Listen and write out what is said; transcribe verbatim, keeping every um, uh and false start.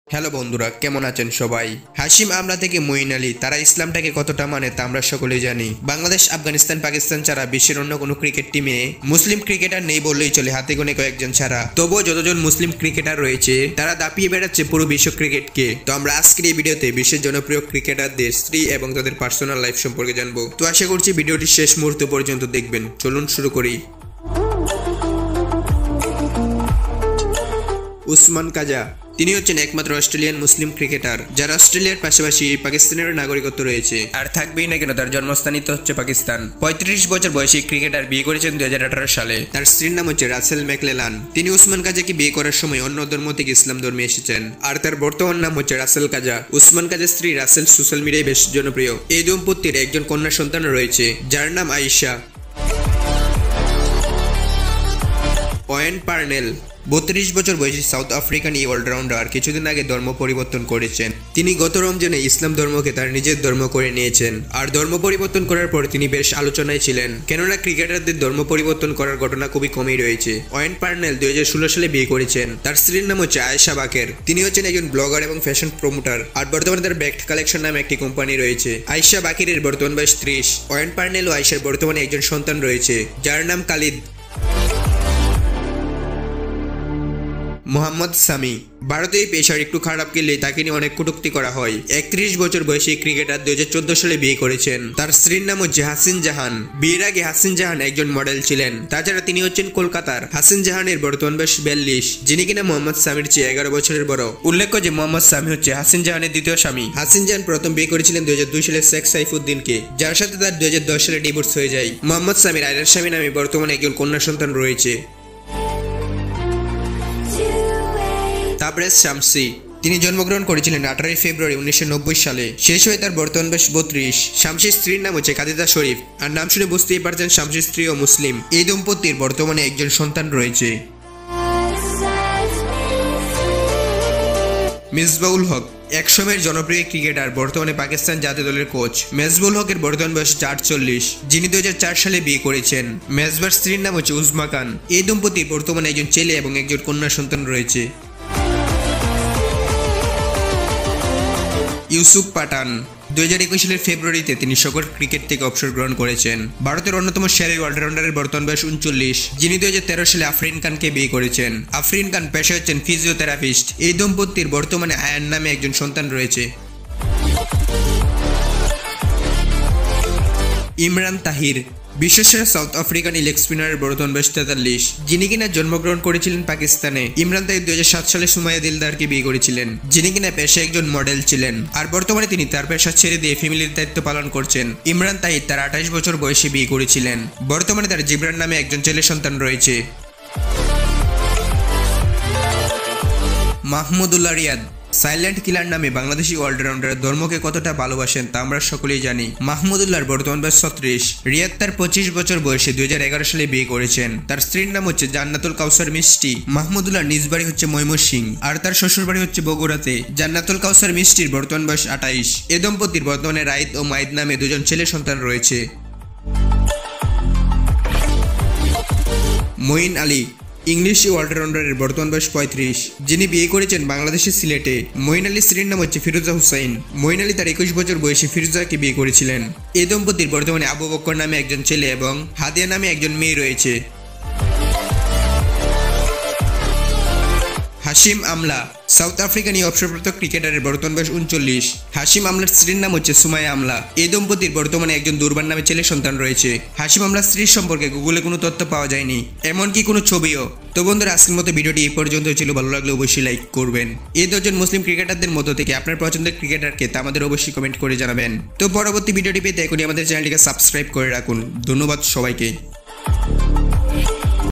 Hello বন্ধুরা, কেমন আছেন সবাই? হাসিম আমলা থেকে মঈন আলী, তারা ইসলামটাকে কতটা মানে তা আমরা সকলেই জানি। বাংলাদেশ, আফগানিস্তান, পাকিস্তান ছাড়া বিশ্বের অন্য কোনো ক্রিকেট টিমে মুসলিম ক্রিকেটার নেই বললেই চলে, হাতে গোনে কয়েকজন ছাড়া। তবুও যতজন মুসলিম ক্রিকেটার রয়েছে তারা দাপিয়ে বেড়াচ্ছে পুরো বিশ্ব ক্রিকেটকে। তো আমরা আজকের এই ভিডিওতে বিশ্বের জনপ্রিয় ক্রিকেটারদের স্ত্রী এবং তাদের পার্সোনাল লাইফ সম্পর্কে জানবো। তো আশা করছি ভিডিওটি শেষ মুহূর্ত পর্যন্ত দেখবেন। চলুন শুরু করি। উসমান কাজা, তিনি হচ্ছেন একমাত্র অস্ট্রেলিয়ান মুসলিম ক্রিকেটার যার অস্ট্রেলিয়ার পাশাপাশি পাকিস্তানের নাগরিকত্ব রয়েছে, আর থাকবেই না কেন, তার জন্মস্থানই তো হচ্ছে পাকিস্তান। পঁয়ত্রিশ বছর বয়সী ক্রিকেটার বিয়ে করেছেন দুই হাজার আঠারো সালে। তার স্ত্রীর নাম হচ্ছে রাসেল ম্যাকলেলান। তিনি উসমান কাজাকে বিয়ে করার সময় অন্য ধর্ম থেকে ইসলাম ধর্মে এসেছেন, আর তার বর্তমান নাম হচ্ছে রাসেল কাজা। উসমান কাজার স্ত্রী রাসেল সোশ্যাল মিডিয়ায় বেশ জনপ্রিয়। এই দম্পতির একজন কন্যা সন্তান রয়েছে যার নাম আয়েশা। মোয়েন পার্নেল, বত্রিশ বছর বয়সী সাউথ আফ্রিকান এই অলরাউন্ডার কিছুদিন আগে ধর্ম পরিবর্তন করেছেন। তিনি গত রমজানে ইসলাম ধর্মকে তার নিজের ধর্ম করে নিয়েছেন, আর ধর্ম পরিবর্তন করার পর তিনি বেশ আলোচনায় ছিলেন, কেননা ক্রিকেটারদের ধর্ম পরিবর্তন করার ঘটনা খুবই কমই রয়েছে। মোয়েন পার্নেল দুই হাজার ষোলো সালে বিয়ে করেছেন। তার স্ত্রীর নাম হচ্ছে আয়েশা বাকের। তিনি হচ্ছেন একজন ব্লগার এবং ফ্যাশন প্রমোটার, আর বর্তমানে তার ব্যাগড কালেকশন নামে একটি কোম্পানি রয়েছে। আয়েশা বাকেরের বর্তমান বয়স ত্রিশ। মোয়েন পার্নেল ও আয়েশার বর্তমানে একজন সন্তান রয়েছে যার নাম খালিদ। মোহাম্মদ শামি, ভারতে এই পেশার একটু খারাপ খেললে তাকে নিয়ে অনেক কটূক্তি করা হয়। একত্রিশ বছর বয়সী ক্রিকেটার দুই হাজার চোদ্দ সালে বিয়ে করেছেন। তার স্ত্রীর নাম হচ্ছে হাসিন জাহান। বিয়ের আগে হাসিন জাহান একজন মডেল ছিলেন। তাছাড়া তিনি হচ্ছেন কলকাতার। হাসিন জাহানের বর্তমান বয়স বিয়াল্লিশ, যিনি কিনা মোহাম্মদ শামির চেয়ে এগারো বছরের বড়। উল্লেখ্য যে মোহাম্মদ শামি হচ্ছে হাসিন জাহানের দ্বিতীয় স্বামী। হাসিন জাহান প্রথম বিয়ে করেছিলেন দুই হাজার দুই সালে শেখ সাইফুদ্দিনকে, যার সাথে তার দুই হাজার দশ সালে ডিভোর্স হয়ে যায়। মোহাম্মদ শামির আরেক স্বামী নামে বর্তমানে একজন কন্যা সন্তান রয়েছে। তাবরেজ শামসি, তিনি জন্মগ্রহণ করেছিলেন আঠারোই ফেব্রুয়ারি উনিশশো নব্বই সালে। শেষ হয়ে তার বর্তমান বয়স বত্রিশ। শামসির স্ত্রীর নাম হচ্ছে খাদিজা শরীফ, আর নাম শুনে বুঝতেই পারছেন শামসির স্ত্রী ও মুসলিম। এই দম্পতির বর্তমানে একজন সন্তান রয়েছে। মিসবাহ-উল-হক, একসময়ের জনপ্রিয় ক্রিকেটার, বর্তমানে পাকিস্তান জাতীয় দলের কোচ। মিসবাহ-উল হকের বর্তমান বয়স আটচল্লিশ, যিনি দুই হাজার চার সালে বিয়ে করেছেন। মেজবার স্ত্রীর নাম হচ্ছে উজমা খান। এই দম্পতির বর্তমানে একজন ছেলে এবং একজন কন্যা সন্তান রয়েছে। ইউসুফ পাঠান, দুই হাজার একুশ সালের ফেব্রুয়ারিতে তিনি সকল ক্রিকেট থেকে অবসর গ্রহণ করেছেন। ভারতের অন্যতম সেরা অলরাউন্ডারের বর্তমান বয়স উনচল্লিশ, যিনি দুই হাজার তেরো সালে আফরিন খানকে বিয়ে করেছেন। আফরিন খান পেশায় হচ্ছেন ফিজিওথেরাপিস্ট। এই দম্পতির বর্তমানে আয়ান নামে একজন সন্তান রয়েছে। ইমরান তাহির, বিশ্বসেরা সাউথ আফ্রিকান লেগ স্পিনারের বর্তমান বয়স তেতাল্লিশ, যিনি কিনা জন্মগ্রহণ করেছিলেন পাকিস্তানে। ইমরান তাহির দুই হাজার সাত সালে সুমাইয়া দিলদারকে বিয়ে করেছিলেন, যিনি কিনা পেশায় একজন মডেল ছিলেন, আর বর্তমানে তিনি তার পেশা ছেড়ে দিয়ে ফ্যামিলির দায়িত্ব পালন করছেন। ইমরান তাহির তার আঠাশ বছর বয়সে বিয়ে করেছিলেন। বর্তমানে তার জিবরান নামে একজন ছেলে সন্তান রয়েছে। মাহমুদুল্লাহ রিয়াদ, সাইলেন্ট কিলার নামে বাংলাদেশি অলরাউন্ডার ধর্মকে কতটা ভালোবাসেন তা আমরা সকলেই জানি। মাহমুদুল্লাহর বর্তমান বয়স ছত্রিশ। রিয়াদ তার পঁচিশ বছর বয়সে দুই হাজার এগারো সালে বিয়ে করেছেন। তার স্ত্রীর নাম হচ্ছে জান্নাতুল কাউসার মিষ্টি। মাহমুদুল্লাহর নিজ বাড়ি হচ্ছে ময়মনসিংহ, আর তার শ্বশুর বাড়ি হচ্ছে বগুড়াতে। জান্নাতুল কাউসার মিষ্টির বর্তমান বয়স আঠাইশ। এ দম্পতির বর্তমানে রাইদ ও মাইদ নামে দুজন ছেলে সন্তান রয়েছে। মোঈন আলী, ইংলিশ অলরাউন্ডারের বর্তমান বয়স পঁয়ত্রিশ, যিনি বিয়ে করেছেন বাংলাদেশের সিলেটে। মোঈন আলীর স্ত্রীর নাম হচ্ছে ফিরোজা হুসাইন। মোঈন আলী তার একুশ বছর বয়সে ফিরোজাকে বিয়ে করেছিলেন। এই দম্পতির বর্তমানে আবু বকর নামে একজন ছেলে এবং হাদিয়া নামে একজন মেয়ে রয়েছে। হাসিম আমলা, সাউথ আফ্রিকান এই অবসরপ্রাপ্ত ক্রিকেটারের বর্তমান বয়স উনচল্লিশ। হাসিম আমলার স্ত্রীর নাম হচ্ছে সুমাইয়া আমলা। এই দম্পতির বর্তমানে একজন দুর্বার নামে ছেলে সন্তান রয়েছে। হাসিম আমলার স্ত্রীর সম্পর্কে গুগলে কোনো তথ্য পাওয়া যায়নি, এমনকি কোনো ছবিও। তো বন্ধুরা, আজকের মতো ভিডিওটি এই পর্যন্ত ছিল। ভালো লাগলে অবশ্যই লাইক করবেন। এই দশজন মুসলিম ক্রিকেটারদের মধ্য থেকে আপনার পছন্দের ক্রিকেটারকে তা আমাদের অবশ্যই কমেন্ট করে জানাবেন। তো পরবর্তী ভিডিওটি পেতে এখনই আমাদের চ্যানেলটিকে সাবস্ক্রাইব করে রাখুন। ধন্যবাদ সবাইকে।